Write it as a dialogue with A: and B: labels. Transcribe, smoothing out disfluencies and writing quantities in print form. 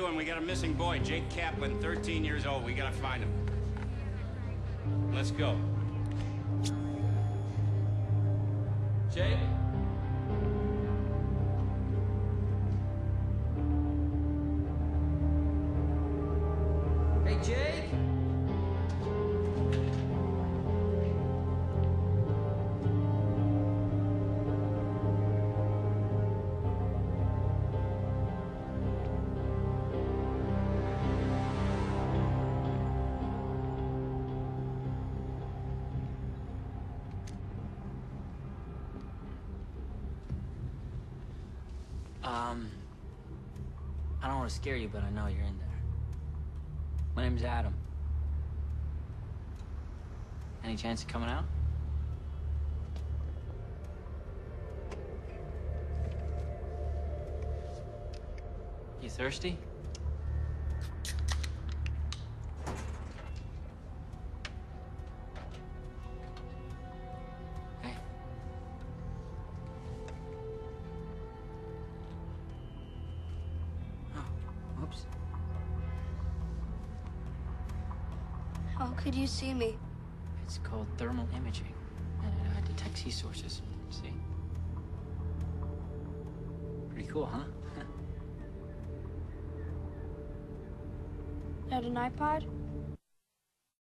A: doing? We got a missing boy, Jake Kaplan, 13 years old. We gotta find him. Let's go. Jake? Hey, Jake?
B: I don't want to scare you, but I know you're in there. My name's Adam. Any chance of coming out? You thirsty? Hey. Oh, oops.
C: How could you see me?
B: It's called thermal imaging, and it detects heat sources. See? Pretty cool, huh?
C: At an iPod?